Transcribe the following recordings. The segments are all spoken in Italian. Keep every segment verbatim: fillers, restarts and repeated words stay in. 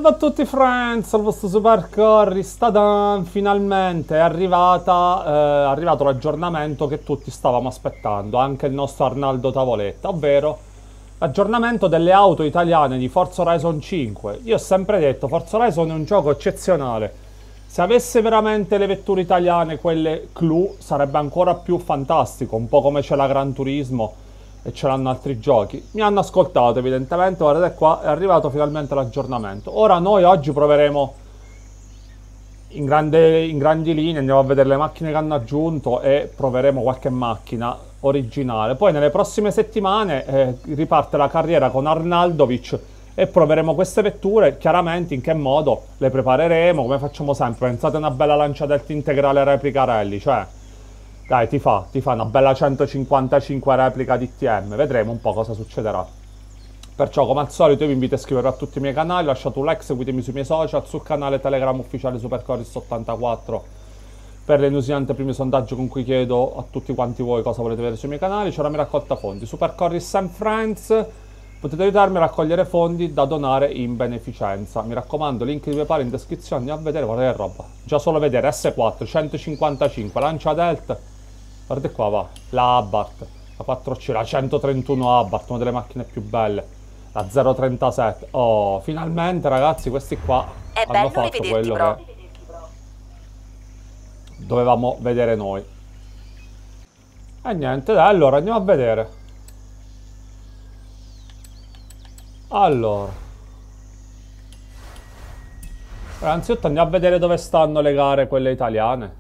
Salve a tutti friends, al vostro Super Corri Stadan, finalmente è arrivata, eh, è arrivato l'aggiornamento che tutti stavamo aspettando, anche il nostro Arnaldo Tavoletta, ovvero l'aggiornamento delle auto italiane di Forza Horizon cinque. Io ho sempre detto, Forza Horizon è un gioco eccezionale, se avesse veramente le vetture italiane, quelle clou, sarebbe ancora più fantastico, un po' come c'è la Gran Turismo e ce l'hanno altri giochi. Mi hanno ascoltato evidentemente, guardate qua, è arrivato finalmente l'aggiornamento. Ora noi oggi proveremo in, grande, in grandi linee, andiamo a vedere le macchine che hanno aggiunto e proveremo qualche macchina originale. Poi nelle prossime settimane eh, riparte la carriera con Arnaldovic e proveremo queste vetture. Chiaramente in che modo le prepareremo, come facciamo sempre. Pensate a una bella lancia delta integrale replica rally, cioè dai, ti fa, ti fa una bella centocinquantacinque replica di T M, vedremo un po' cosa succederà. Perciò, come al solito, io vi invito a iscrivervi a tutti i miei canali, lasciate un like, seguitemi sui miei social, sul canale Telegram ufficiale Supercorris ottantaquattro per le news primi sondaggi con cui chiedo a tutti quanti voi cosa volete vedere sui miei canali. C'è la mia raccolta fondi, Supercorris and Friends, potete aiutarmi a raccogliere fondi da donare in beneficenza. Mi raccomando, link di PayPal in descrizione, andiamo a vedere, guardate che roba. Già solo vedere, S quattro, centocinquantacinque, lancia Delta. Guardate qua, va, la Abarth, la quattro C, la centotrentuno Abarth, una delle macchine più belle, la zero trentasette. Oh, finalmente ragazzi, questi qua È hanno bello fatto rivederti, quello bro. che dovevamo vedere noi. E niente, dai, allora andiamo a vedere. Allora, innanzitutto andiamo a vedere dove stanno le gare, quelle italiane.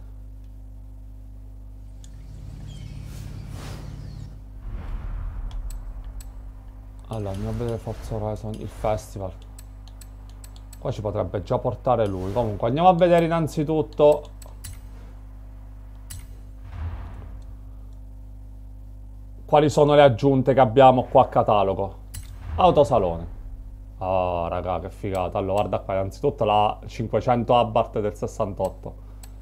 Allora, andiamo a vedere Forza Horizon, il festival. Qua ci potrebbe già portare lui. Comunque, andiamo a vedere innanzitutto quali sono le aggiunte che abbiamo qua a catalogo. Autosalone. Oh, raga, che figata. Allora, guarda qua, innanzitutto la cinquecento Abarth del sessantotto.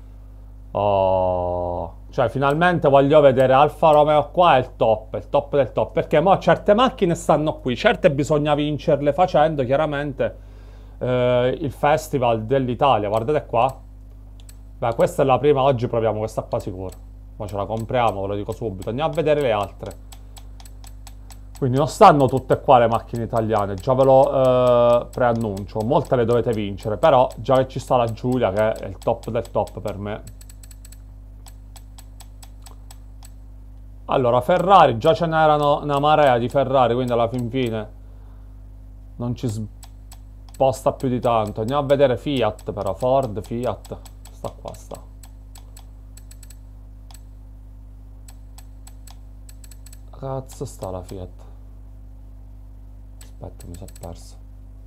Oh, cioè finalmente voglio vedere Alfa Romeo qua, è il top, il top del top, perché mo certe macchine stanno qui, certe bisogna vincerle facendo chiaramente eh, il festival dell'Italia. Guardate qua, beh, questa è la prima, oggi proviamo questa qua sicuro, ma ce la compriamo, ve lo dico subito. Andiamo a vedere le altre, quindi non stanno tutte qua le macchine italiane, già ve lo eh, preannuncio, molte le dovete vincere, però già che ci sta la Giulia che è il top del top per me. Allora, Ferrari, già ce n'erano una marea di Ferrari, quindi alla fin fine non ci sposta più di tanto. Andiamo a vedere Fiat però, Ford, Fiat, sta qua, sta. Cazzo sta la Fiat? Aspetta, mi sono perso.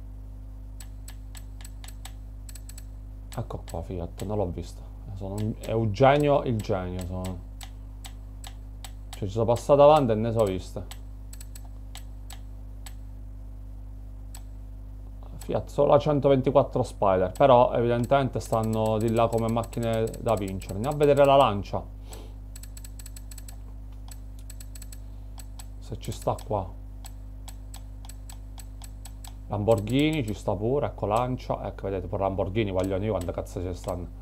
Ecco qua Fiat, non l'ho visto. Sono un... Eugenio il genio, sono... Cioè ci sono passato avanti e ne so viste. Fiat solo la centoventiquattro Spider, però evidentemente stanno di là come macchine da vincere. Andiamo a vedere la Lancia, se ci sta qua. Lamborghini ci sta pure, ecco Lancia, ecco vedete pure Lamborghini, voglio io quante cazzo ci stanno.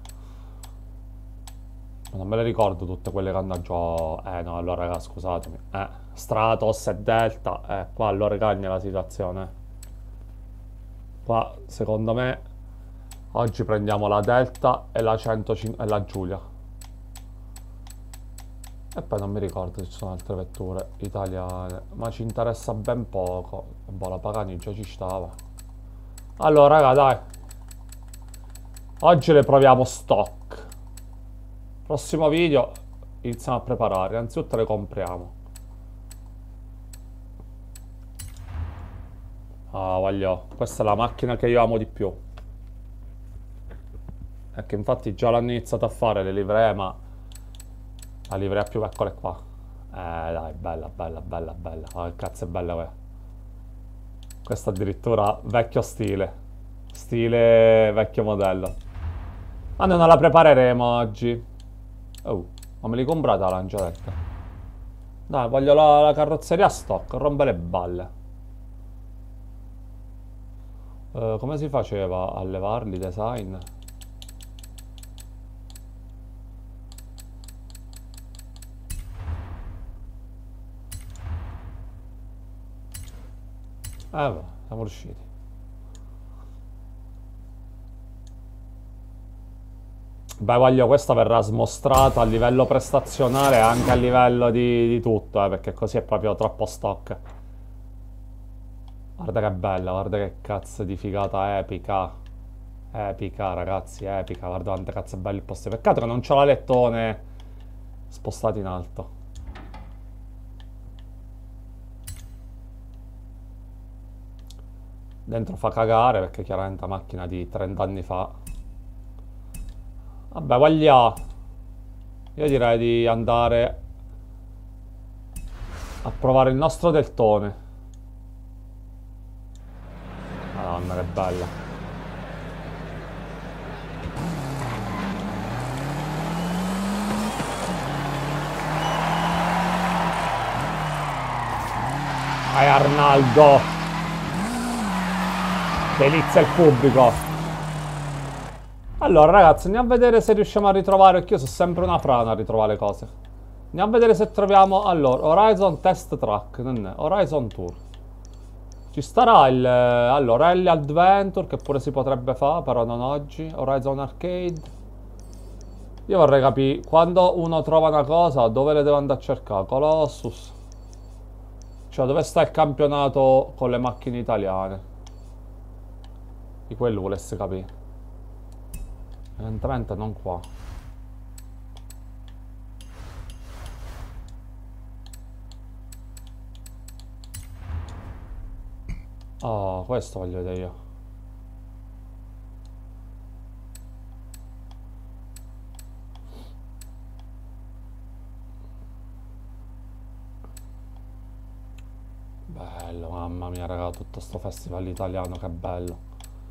Non me le ricordo tutte quelle che hanno aggiunto. Eh no, allora raga, scusatemi. Eh, Stratos e Delta. Eh, qua allora cagna la situazione. Qua, secondo me, oggi prendiamo la Delta e la centocinque e la Giulia. E poi non mi ricordo se ci sono altre vetture italiane. Ma ci interessa ben poco. Boh, la Pagani già ci stava. Allora, raga, dai. Oggi le proviamo stock. Prossimo video iniziamo a preparare, innanzitutto le compriamo. Ah, voglio, questa è la macchina che io amo di più. E che infatti già l'hanno iniziato a fare le livree, ma la livrea più, eccole qua. Eh dai, bella, bella, bella, bella. Oh, che cazzo è bella quella. Questa addirittura vecchio stile. Stile vecchio modello. Ma noi non la prepareremo oggi. Oh, ma me li comprate la lanciaetta? Dai, voglio la, la carrozzeria stock, rompe le balle. Uh, come si faceva a levarli design? Eh beh, siamo riusciti. Beh, voglio, questa verrà smostrata a livello prestazionale e anche a livello di, di tutto, eh, perché così è proprio troppo stock. Guarda che bella, guarda che cazzo di figata epica. Epica, ragazzi, epica. Guarda quanto cazzo è bello il posto. Peccato che non c'ho la lettone spostato in alto. Dentro fa cagare perché chiaramente è una macchina di trenta anni fa. Vabbè, voglia. Io direi di andare a provare il nostro deltone. Madonna, che bella. Vai Arnaldo. Delizia il pubblico. Allora ragazzi, andiamo a vedere se riusciamo a ritrovare, perché io sono sempre una frana a ritrovare cose. Andiamo a vedere se troviamo, allora, Horizon Test Track, non è, Horizon Tour. Ci starà il, allora, Rally Adventure, che pure si potrebbe fare, però non oggi. Horizon Arcade. Io vorrei capire, quando uno trova una cosa, dove le devo andare a cercare? Colossus. Cioè, dove sta il campionato con le macchine italiane? Di quello volesse capire. Evidentemente non qua. Oh, questo voglio vedere io. Bello, mamma mia raga, tutto sto festival italiano, che bello.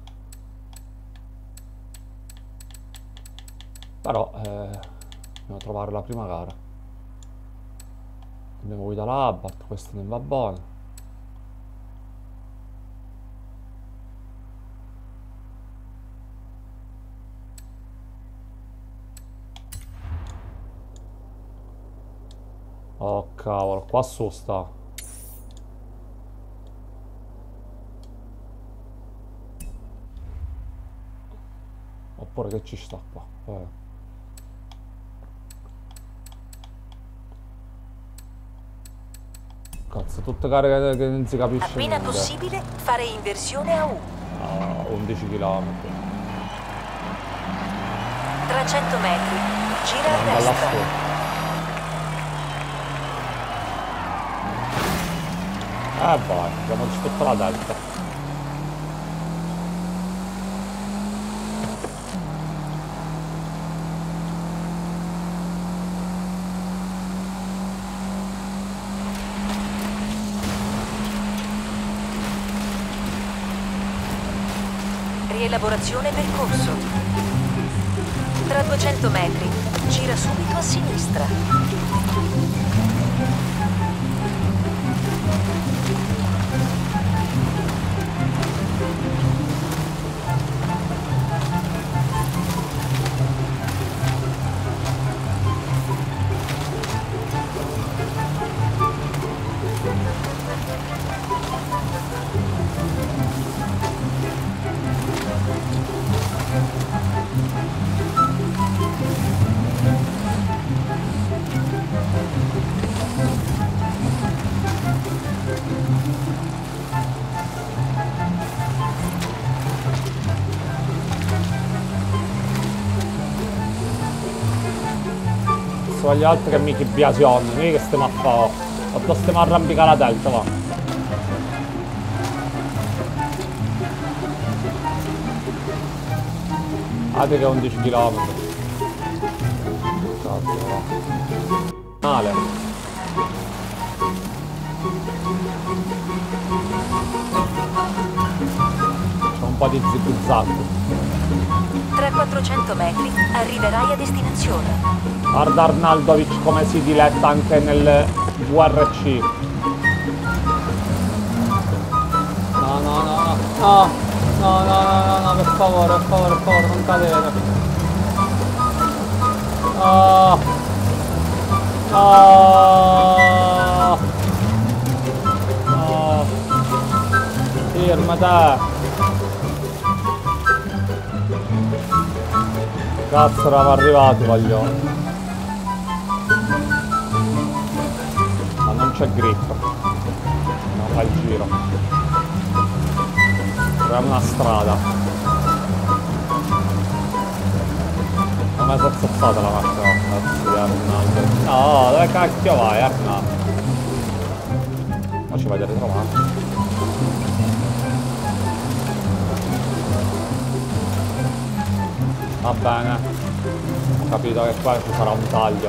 Però, eh, dobbiamo trovare la prima gara. Abbiamo guida l'Abarth, questo non va buono. Oh cavolo, qua su sta. Oppure che ci sta qua? Eh. Cazzo, tutte gare che, che non si capisce Appena niente. possibile fare inversione a U. Ah, undici chilometri. trecento metri. Gira a Andiamo destra. lassù. Eh vai, abbiamoci tutta la delta. Rielaborazione percorso. Tra duecento metri. Gira subito a sinistra. Gli altri che mi biasion, noi che stiamo a fare. Quanto stiamo a arrampicare la delta, va. Guardate che undici chilometri. Cazzo, va. Male. C'è un po' di zig-zag. Tra quattrocento metri arriverai a destinazione. Guarda Arnaldovic come si diletta anche nel V R C. No, no, no, no, no, no, no, no, no, per favore, per favore, per favore, non cadere. Oh. Oh. Oh. Fermata. Cazzo, eravamo arrivati, voglio. Ma non c'è grip. Non fa il giro. Troviamo una strada. Come si è zozzata la macchina? Cazzo di Arnaldo. No, dove cacchio vai, Arnaldo? Ma ci vai a ritrovare. Va bene. Ho capito che qua ci sarà un taglio.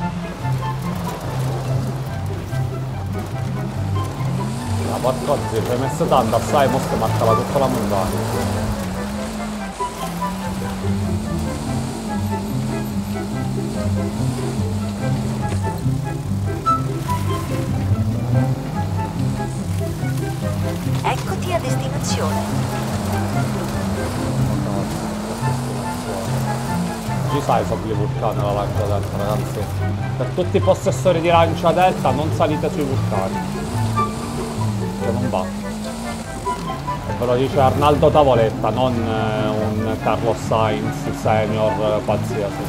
Ma porco zio, ci hai messo tanto, assai, mo si marcava tutta la montagna. Eccoti a destinazione. Ci sai sopra i vulcani la lancia delta, ragazzi. Per tutti i possessori di lancia delta non salite sui vulcani. Che non va. E ve lo dice Arnaldo Tavoletta, non eh, un Carlos Sainz senior eh, qualsiasi.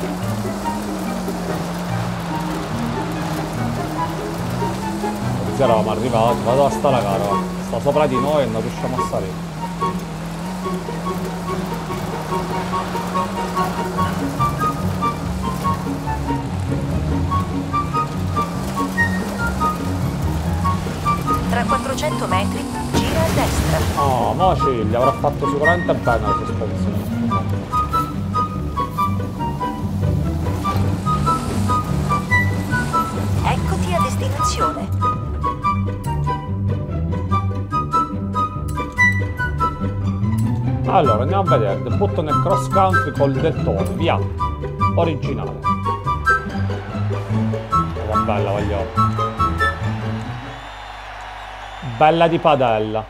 Così eravamo arrivati, guarda dove sta la gara, sta sopra di noi e non riusciamo a salire. Tra quattrocento metri, gira a destra. Oh, mo ci gli avrà fatto sicuramente bene la sospensione. Eccoti a destinazione. Allora, andiamo a vedere. Debutto nel cross country col Deltone, via. Originale. Oh, bella, voglio. Bella di padella.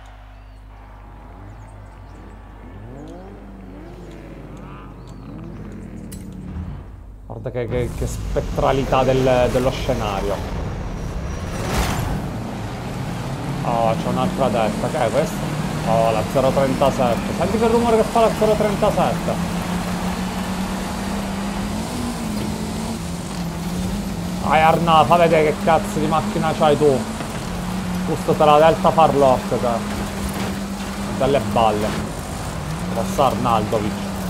Guarda che, che, che spettralità del, dello scenario. Oh, c'è un'altra testa. Che è questa? Oh, la zero trentasette. Senti che rumore che fa la zero trentasette. Vai Arna, fa vedere che cazzo di macchina c'hai tu. Giusto te la Delta Farlock, te. Delle balle. Passa Arnaldovic.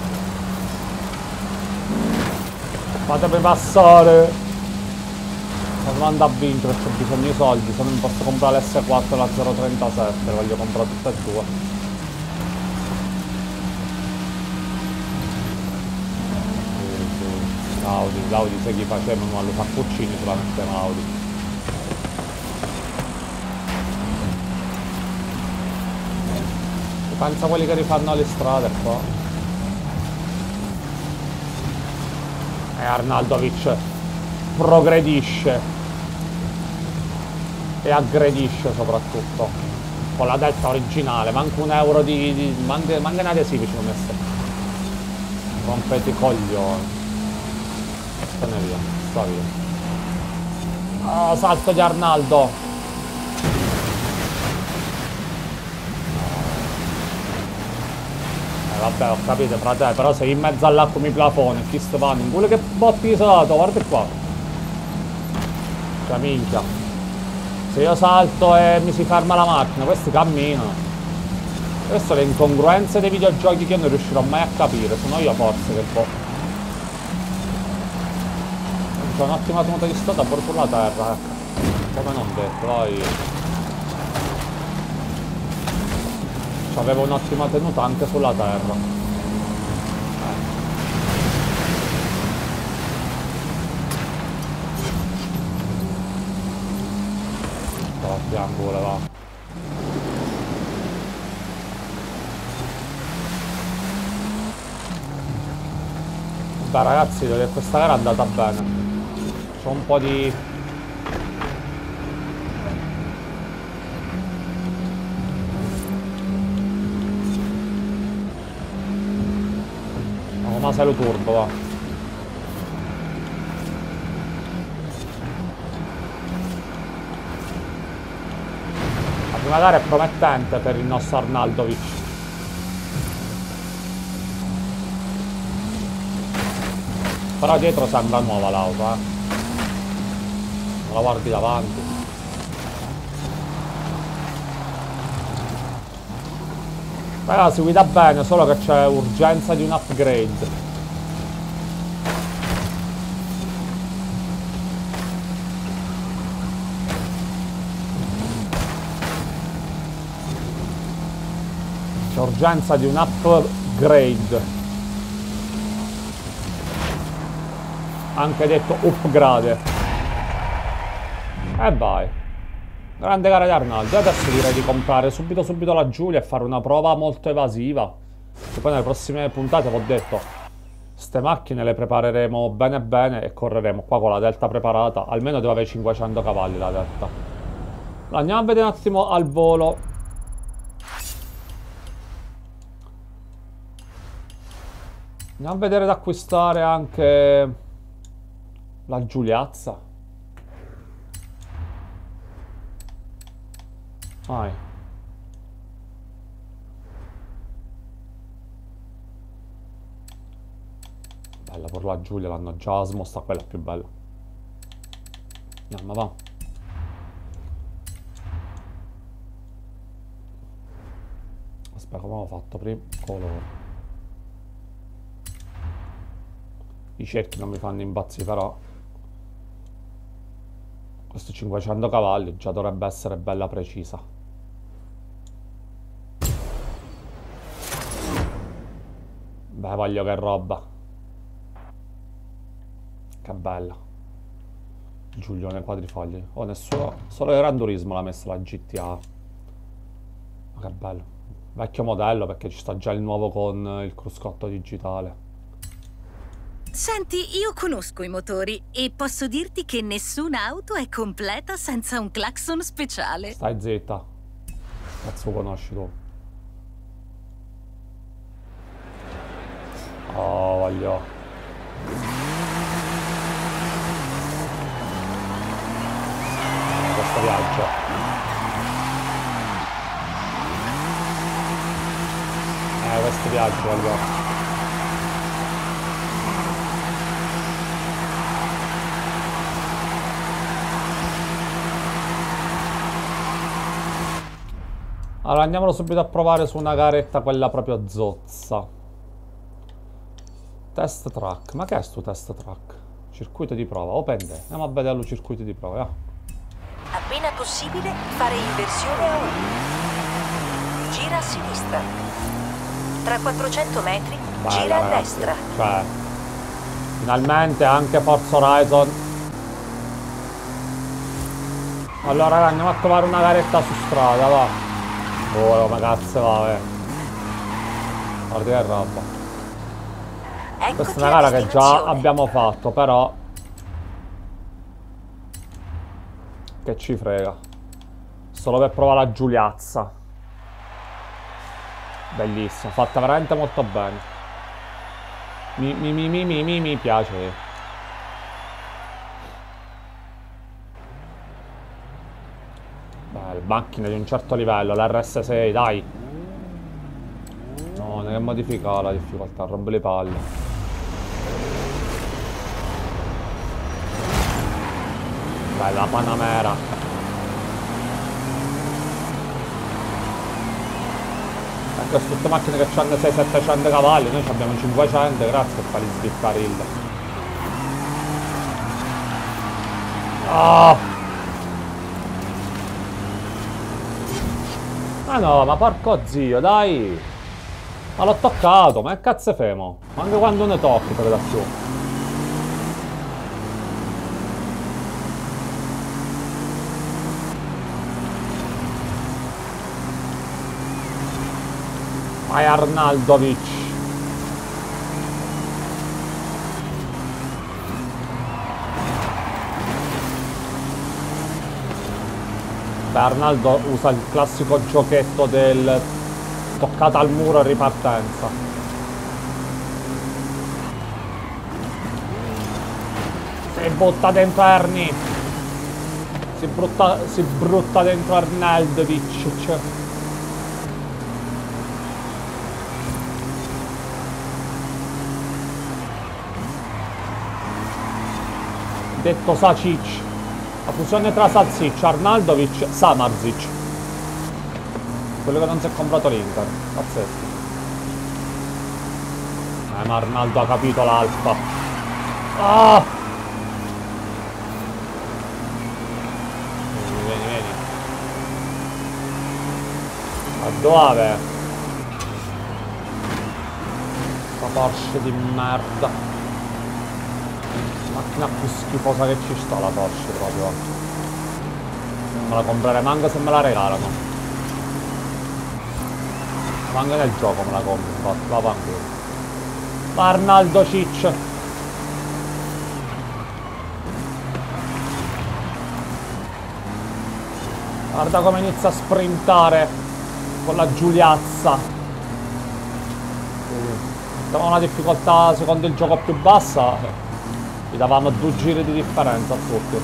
Fatemi passare. Non manda a vincere perché ho bisogno di soldi. Se non posso comprare l'S quattro e la zero trentasette, voglio comprare tutte e due. L'Audi, l'Audi sai chi faceva, ma lo fa Puccini solamente l'Audi. Pensa a quelli che rifanno le strade qua. E Arnaldovic progredisce e aggredisce soprattutto con la Delta originale. Manca un euro di... di manca, manca un adesivo ci ho messo. Rompete i coglioni. Stane via, sta via. Oh, salto di Arnaldo. Vabbè, ho capito, frate, però sei in mezzo all'acqua mi plafone, chi sto fanno? Quello che botti di salato, guarda qua. Cioè, minchia. Se io salto e mi si ferma la macchina, questi camminano. Queste sono le incongruenze dei videogiochi che io non riuscirò mai a capire, sono io forse che boh. C'è un'ottima tenuta di strada pure sulla terra, ecco. Come non detto, dai. Aveva un'ottima tenuta anche sulla terra. Eh. a fianco va. Beh ragazzi, devo dire che questa gara è andata bene. C'ho un po' di... Ma sei lo turbo, va. La prima gara è promettente per il nostro Arnaldovic. Però dietro sembra nuova l'auto, eh. Non la guardi davanti. Però si guida bene, solo che c'è urgenza di un upgrade. C'è urgenza di un upgrade. Anche detto upgrade. E vai. Grande gara di Arnaldo. Adesso direi di comprare subito subito la Giulia e fare una prova molto evasiva. E poi nelle prossime puntate vi ho detto, ste macchine le prepareremo bene bene e correremo qua con la Delta preparata. Almeno deve avere cinquecento cavalli la Delta. Allora, andiamo a vedere un attimo al volo. Andiamo a vedere ad acquistare anche la Giuliazza. Vai. Bella per la Giulia, l'hanno già smossa, quella più bella. Andiamo, va. Aspetta, come avevo fatto prima? Colore. I cerchi non mi fanno impazzire, però questo cinquecento cavalli già dovrebbe essere bella precisa. Beh, voglio che roba. Che bella. Giulione quadrifogli. Oh, nessuno. Solo il Gran Turismo l'ha messa la G T A. Ma che bello. Vecchio modello, perché ci sta già il nuovo con il cruscotto digitale. Senti, io conosco i motori e posso dirti che nessuna auto è completa senza un clacson speciale. Stai zitta. Cazzo conosci tu. Oh, voglio. Questo viaggio. Eh, questo viaggio voglio. Allora andiamolo subito a provare su una garetta, quella proprio zozza. Test track. Ma che è sto test track? Circuito di prova. Open day. Andiamo a vedere il circuito di prova. Eh. Appena possibile, fare inversione a uno. Gira a sinistra. Tra quattrocento metri, Bella, gira a ragazzi. destra. Cioè, finalmente anche Forza Horizon. Allora raga, andiamo a trovare una garetta su strada, va. Oh, ma cazzo va, eh. Guarda che roba. Eccoti Questa è una a gara che già destinazione. abbiamo fatto, però che ci frega. Solo per provare la Giuliazza. Bellissima, fatta veramente molto bene. Mi mi mi mi mi mi, mi piace. Beh, macchine di un certo livello, l'R S sei, dai. No, non è modificare la difficoltà, rompe le palle. Bella la Panamera. E queste tutte macchine che hanno seicento settecento cavalli, noi abbiamo cinquecento, grazie per farli svippare il. Ah! Ma no, ma porco zio, dai! Ma l'ho toccato, ma che cazzo è femo? Ma anche quando ne tocchi te le da più. Vai Arnaldovic. Beh, Arnaldo usa il classico giochetto del toccata al muro e ripartenza. E butta dentro Ernie. Si brutta, si brutta dentro Arnaldovic. Detto Sacic. La fusione tra Sacic, Arnaldovic, Samarzic. Quello che non si è comprato l'Inter. Pazzesco. Eh, ma Arnaldo ha capito l'alfa. Ah! Vieni, vieni, vieni. A dove? Sta Porsche di merda. Macchina più schifosa che ci sta la Porsche proprio. Non me la comprerei manco se me la regalano. Manco nel gioco me la compro, infatti, va avanti. Arnaldo Cic. Guarda come inizia a sprintare con la Giuliazza. Avevamo una difficoltà secondo il gioco più bassa, gli davano due giri di differenza a tutti.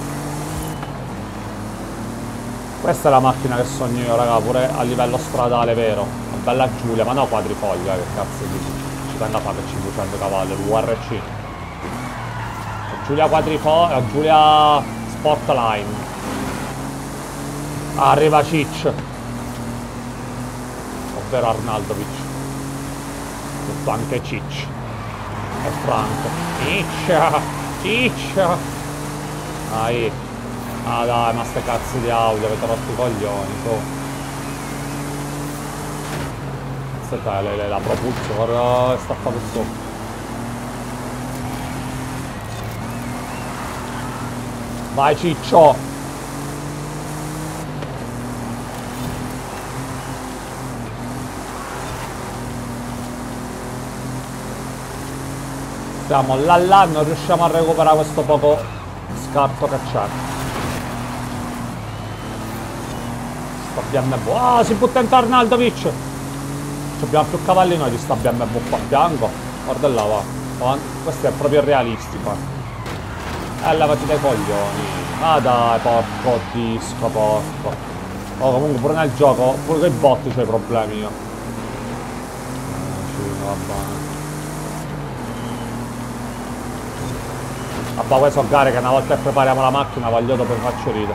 Questa è la macchina che sogno io, raga, pure a livello stradale, vero. Una bella Giulia, ma no quadrifoglia, che cazzo dici? Ci tengo a fare per cinquecento cavalli, l'U R C. Giulia quadrifoglia, Giulia Sportline. Arriva Cic, ovvero Arnaldovic. Tutto anche Cic. E Franco. Cic, Cic. Dai. Ah dai, ma ste cazzo di audio, avete rotto i coglioni, tu. Aspetta, la, la, la propulsore sta fatto su. Vai Ciccio. Siamo là là, non riusciamo a recuperare questo poco scarto che c'è. Sta B M W. Ah, si butta dentro Arnaldovic. Abbiamo più cavalli noi di sta B M W qua a fianco. Guarda là, va. Questo è proprio realistico. Eh, levati dai coglioni. Ah dai, porco disco, porco. Oh, comunque pure nel gioco, pure con i bot c'ho i problemi io. Eh, va bene. Vabbè, queste sono gare che una volta che prepariamo la macchina voglio dopo faccio ridere.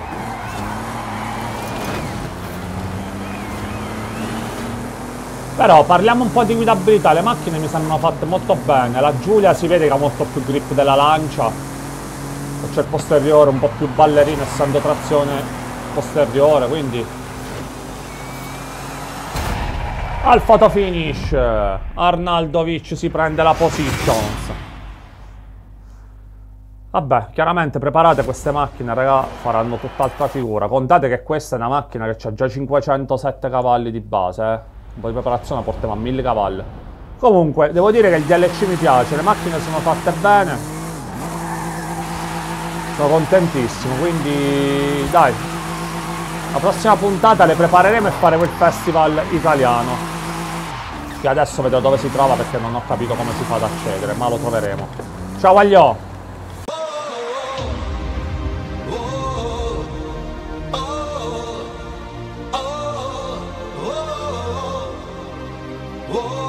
Però parliamo un po' di guidabilità, le macchine mi sembrano fatte molto bene. La Giulia si vede che ha molto più grip della Lancia. C'è il posteriore un po' più ballerino essendo trazione posteriore, quindi al photo finish Arnaldovic si prende la position. Vabbè, chiaramente preparate queste macchine, raga, faranno tutt'altra figura. Contate che questa è una macchina che ha già cinquecentosette cavalli di base, eh. Un po' di preparazione la portiamo a mille cavalli. Comunque, devo dire che il D L C mi piace, le macchine sono fatte bene. Sono contentissimo, quindi dai. La prossima puntata le prepareremo e faremo il festival italiano. Che adesso vedo dove si trova perché non ho capito come si fa ad accedere, ma lo troveremo. Ciao Waglio! Whoa.